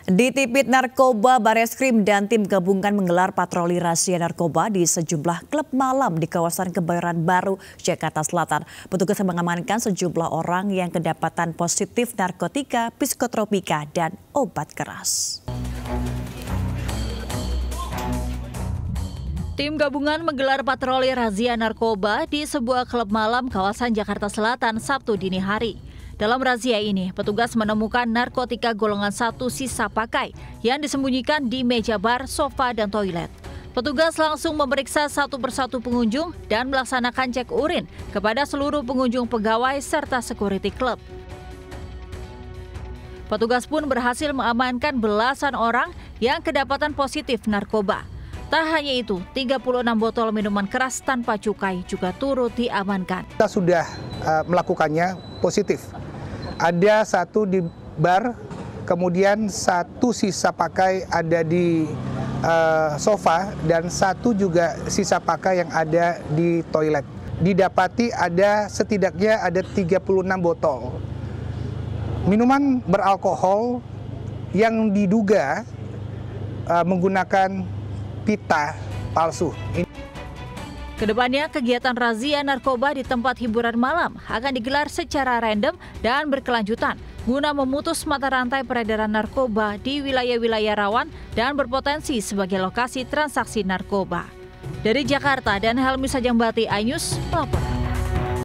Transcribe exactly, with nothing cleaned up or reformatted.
Di Tipit Narkoba, Bareskrim dan tim gabungan menggelar patroli razia narkoba di sejumlah klub malam di kawasan Kebayoran Baru, Jakarta Selatan. Petugas mengamankan sejumlah orang yang kedapatan positif narkotika, psikotropika, dan obat keras. Tim gabungan menggelar patroli razia narkoba di sebuah klub malam kawasan Jakarta Selatan Sabtu dini hari. Dalam razia ini, petugas menemukan narkotika golongan satu sisa pakai yang disembunyikan di meja bar, sofa, dan toilet. Petugas langsung memeriksa satu persatu pengunjung dan melaksanakan cek urin kepada seluruh pengunjung pegawai serta security club. Petugas pun berhasil mengamankan belasan orang yang kedapatan positif narkoba. Tak hanya itu, tiga puluh enam botol minuman keras tanpa cukai juga turut diamankan. Kita sudah uh, melakukannya positif. Ada satu di bar, kemudian satu sisa pakai ada di uh, sofa, dan satu juga sisa pakai yang ada di toilet. Didapati ada setidaknya ada tiga puluh enam botol minuman beralkohol yang diduga uh, menggunakan pita palsu. Kedepannya, kegiatan razia narkoba di tempat hiburan malam akan digelar secara random dan berkelanjutan guna memutus mata rantai peredaran narkoba di wilayah-wilayah rawan dan berpotensi sebagai lokasi transaksi narkoba. Dari Jakarta, dan Helmi Sajambati, iNews melaporkan.